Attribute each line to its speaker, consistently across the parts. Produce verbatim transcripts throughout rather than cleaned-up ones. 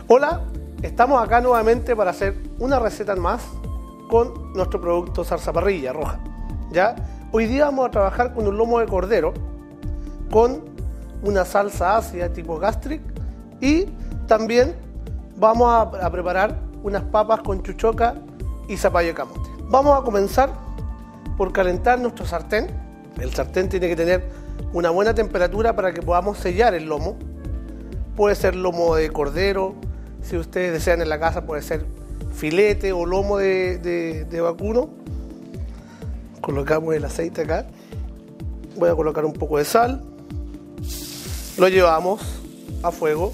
Speaker 1: Hola, estamos acá nuevamente para hacer una receta más con nuestro producto salsa parrilla roja. ¿Ya? Hoy día vamos a trabajar con un lomo de cordero con una salsa ácida tipo gastric y también vamos a, a preparar unas papas con chuchoca y zapallo de camote. Vamos a comenzar por calentar nuestro sartén. El sartén tiene que tener una buena temperatura para que podamos sellar el lomo. Puede ser lomo de cordero, si ustedes desean en la casa puede ser filete o lomo de, de, de vacuno. Colocamos el aceite acá. Voy a colocar un poco de sal. Lo llevamos a fuego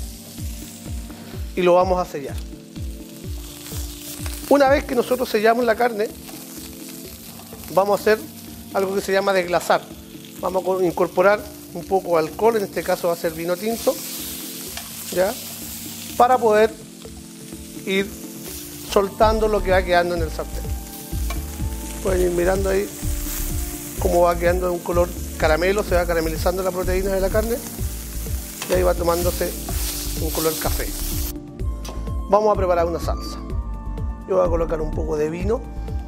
Speaker 1: y lo vamos a sellar. Una vez que nosotros sellamos la carne, vamos a hacer algo que se llama desglasar. Vamos a incorporar un poco de alcohol, en este caso va a ser vino tinto, ¿ya? Para poder ir soltando lo que va quedando en el sartén. Pueden ir mirando ahí cómo va quedando de un color caramelo, se va caramelizando la proteína de la carne y ahí va tomándose un color café. Vamos a preparar una salsa. Yo voy a colocar un poco de vino.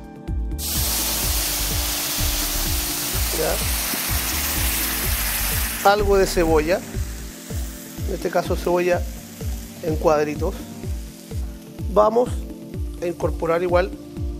Speaker 1: ¿Ya? Algo de cebolla, en este caso cebolla en cuadritos. Vamos a incorporar igual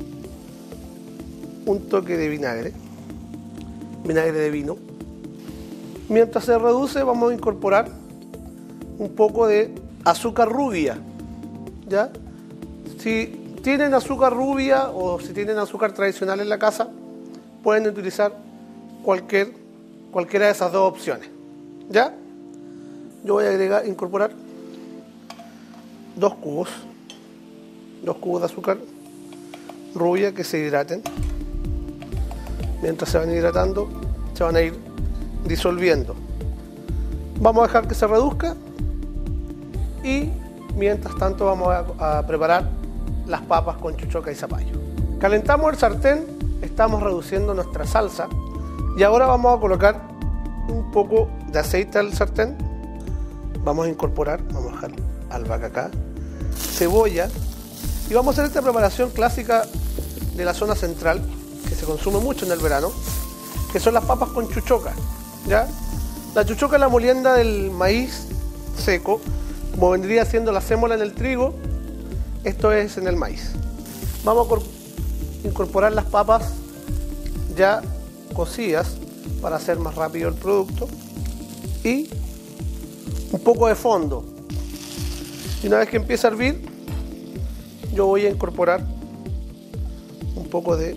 Speaker 1: un toque de vinagre, vinagre de vino. Mientras se reduce vamos a incorporar un poco de azúcar rubia, ¿ya? Si tienen azúcar rubia o si tienen azúcar tradicional en la casa, pueden utilizar cualquier, cualquiera de esas dos opciones, ¿ya? Yo voy a agregar, incorporar dos cubos, dos cubos de azúcar rubia que se hidraten. Mientras se van hidratando, se van a ir disolviendo. Vamos a dejar que se reduzca y mientras tanto vamos a, a preparar las papas con chuchoca y zapallo. Calentamos el sartén, estamos reduciendo nuestra salsa y ahora vamos a colocar un poco de aceite al sartén. Vamos a incorporar, vamos a dejar albahaca acá, cebolla y vamos a hacer esta preparación clásica de la zona central que se consume mucho en el verano, que son las papas con chuchoca, ¿ya? La chuchoca es la molienda del maíz seco, como vendría siendo la sémola en el trigo, esto es en el maíz. Vamos a incorporar las papas ya cocidas para hacer más rápido el producto y un poco de fondo. Y una vez que empiece a hervir, yo voy a incorporar un poco de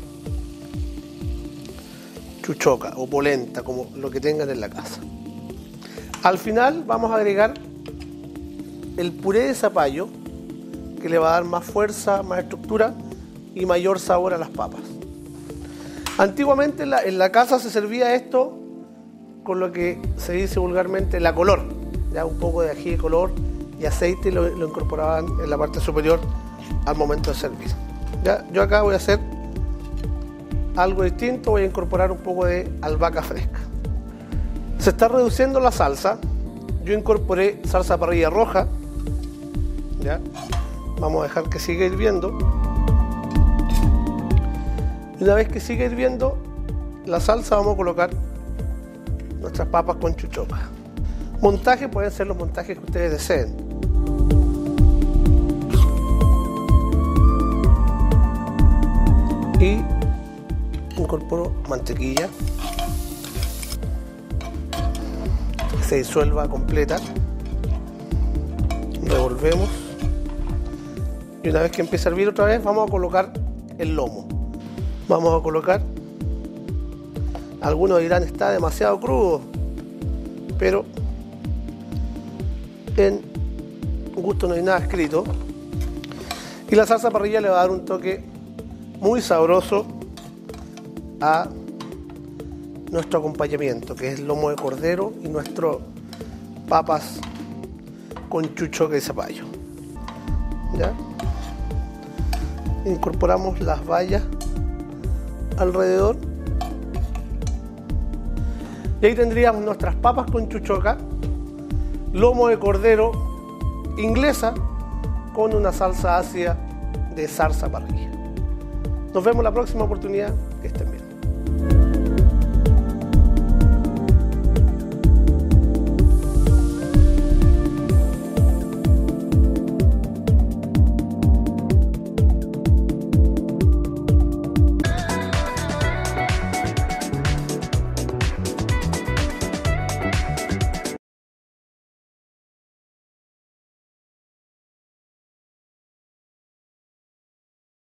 Speaker 1: chuchoca o polenta, como lo que tengan en la casa. Al final vamos a agregar el puré de zapallo, que le va a dar más fuerza, más estructura y mayor sabor a las papas. Antiguamente en la, en la casa se servía esto con lo que se dice vulgarmente la color, ya un poco de ají de color y aceite lo, lo incorporaban en la parte superior al momento de servir. ¿Ya? Yo acá voy a hacer algo distinto, voy a incorporar un poco de albahaca fresca. Se está reduciendo la salsa, yo incorporé salsa parrilla roja, ¿ya? Vamos a dejar que siga hirviendo. Y una vez que siga hirviendo la salsa vamos a colocar nuestras papas con chuchoca. Montaje pueden ser los montajes que ustedes deseen. Y incorporo mantequilla que se disuelva completa. Revolvemos y una vez que empiece a hervir otra vez vamos a colocar el lomo. Vamos a colocar, algunos dirán está demasiado crudo, pero en gusto no hay nada escrito. Y la salsa parrilla le va a dar un toque muy sabroso a nuestro acompañamiento, que es el lomo de cordero y nuestras papas con chuchoca y zapallo. ¿Ya? Incorporamos las bayas alrededor y ahí tendríamos nuestras papas con chuchoca, lomo de cordero inglesa con una salsa ácida de zarza parrilla. Nos vemos la próxima oportunidad. Que estén bien.